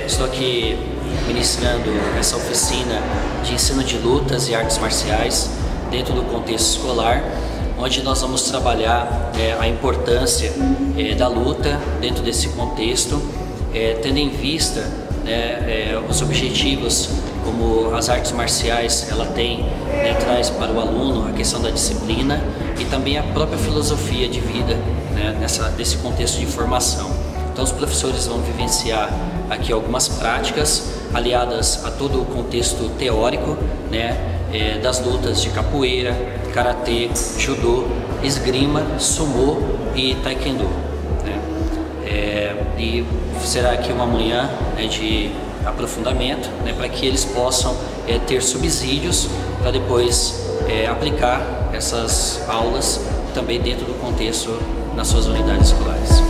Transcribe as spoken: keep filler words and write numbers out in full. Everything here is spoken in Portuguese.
estou aqui ministrando essa oficina de ensino de lutas e artes marciais dentro do contexto escolar, onde nós vamos trabalhar é, a importância é, da luta dentro desse contexto, é, tendo em vista né, é, os objetivos como as artes marciais ela tem, né, traz para o aluno a questão da disciplina e também a própria filosofia de vida né, nessa, nesse contexto de formação. Então os professores vão vivenciar aqui algumas práticas aliadas a todo o contexto teórico né, é, das lutas de capoeira, karatê, judô, esgrima, sumô e taekwondo. Né. É, e será aqui uma manhã né, de aprofundamento né, para que eles possam é, ter subsídios para depois é, aplicar essas aulas também dentro do contexto nas suas unidades escolares.